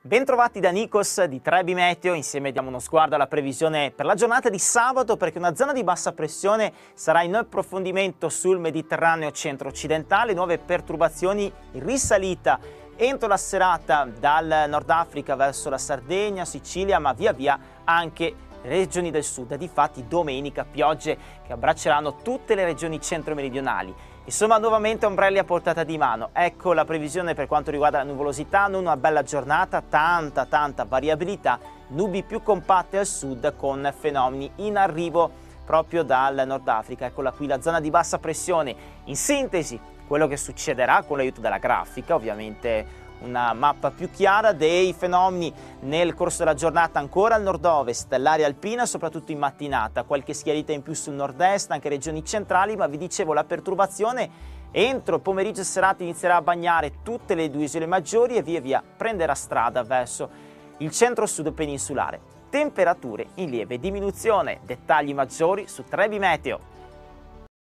Bentrovati da Nikos di Trebi Meteo, insieme diamo uno sguardo alla previsione per la giornata di sabato perché una zona di bassa pressione sarà in approfondimento sul Mediterraneo centro-occidentale, nuove perturbazioni in risalita entro la serata dal Nord Africa verso la Sardegna, Sicilia, ma via via anche regioni del sud. Difatti domenica piogge che abbracceranno tutte le regioni centro-meridionali. Insomma, nuovamente ombrelli a portata di mano. Ecco la previsione per quanto riguarda la nuvolosità, non una bella giornata, tanta variabilità, nubi più compatte al sud con fenomeni in arrivo proprio dal Nord Africa. Eccola qui la zona di bassa pressione. In sintesi, quello che succederà con l'aiuto della grafica, ovviamente una mappa più chiara dei fenomeni nel corso della giornata ancora al nord-ovest, l'area alpina soprattutto in mattinata, qualche schiarita in più sul nord-est, anche regioni centrali, ma vi dicevo la perturbazione entro pomeriggio e serata inizierà a bagnare tutte le due isole maggiori e via via prenderà strada verso il centro-sud peninsulare. Temperature in lieve diminuzione, dettagli maggiori su Trebi Meteo.